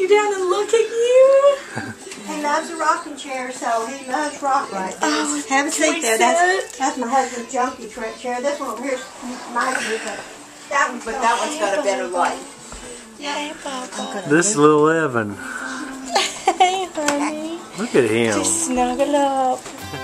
you down and look at you. He loves a rocking chair, so he loves rock right there. Oh, have a seat there. sit? That's my husband's junkie chair. This one over here is mine, but that one's got a better light. Hey, Papa. This is little Evan. Hey, honey. Look at him. Just snuggle up.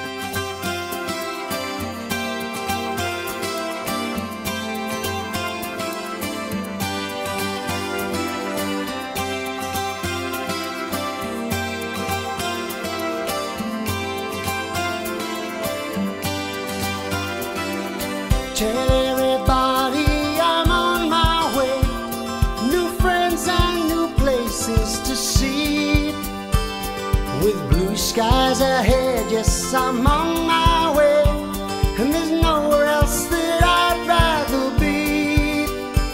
Tell everybody I'm on my way. New friends and new places to see. With blue skies ahead, yes, I'm on my way. And there's nowhere else that I'd rather be.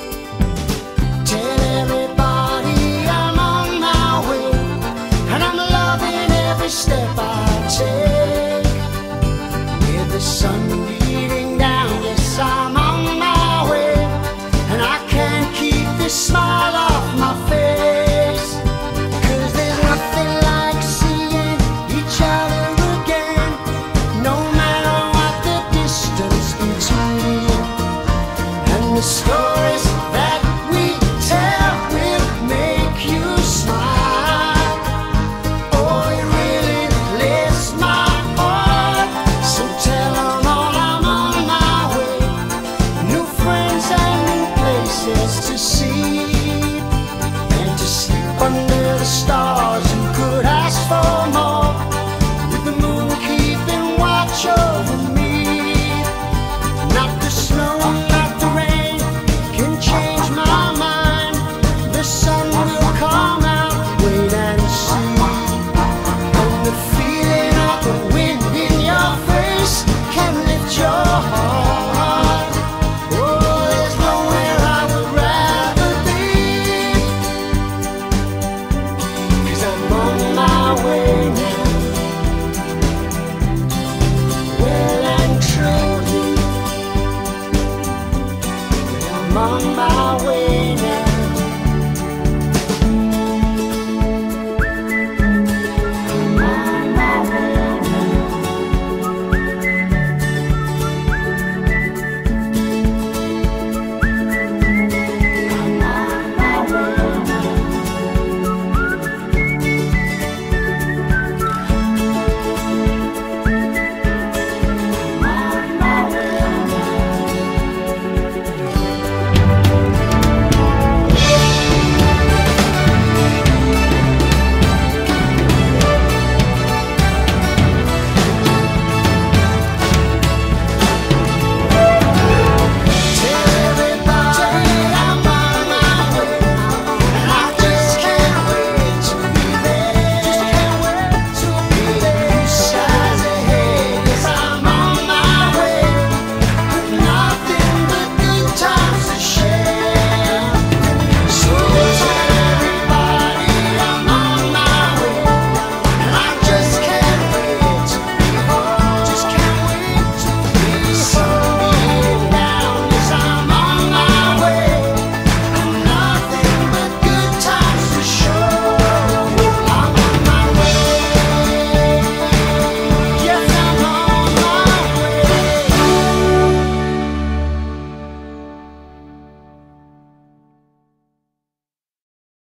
Tell everybody I'm on my way. And I'm loving every step I take. With the sun beating down, I'm on my way, and I can't keep this smile off my face. 'Cause there's nothing like seeing each other again, no matter what the distance between. And the stories that we tell will make you smile. Oh, it really lifts my heart. So tell them all I'm on my way. New friends and new places to see, and to sleep under the stars.